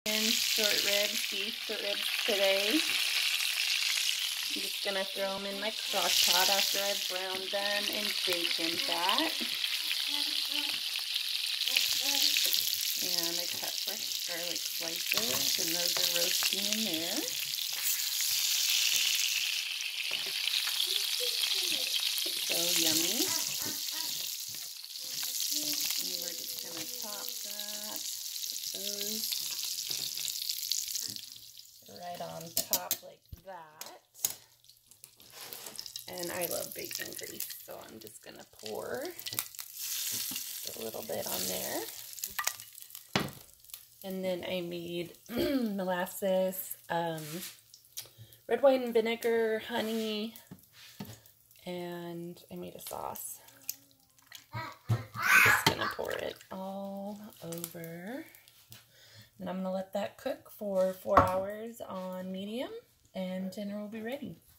Short ribs, beef short ribs today. I'm just gonna throw them in my crock pot after I've browned them in bacon fat. And I cut fresh garlic slices, and those are roasting in there. So yummy. And we're just gonna top that. Put those right on top like that. And I love bacon grease, so I'm just gonna pour just a little bit on there. And then I made molasses, red wine and vinegar, honey, and I made a sauce. I'm just gonna pour it all over. And I'm gonna let that cook for 4 hours on medium, and dinner will be ready.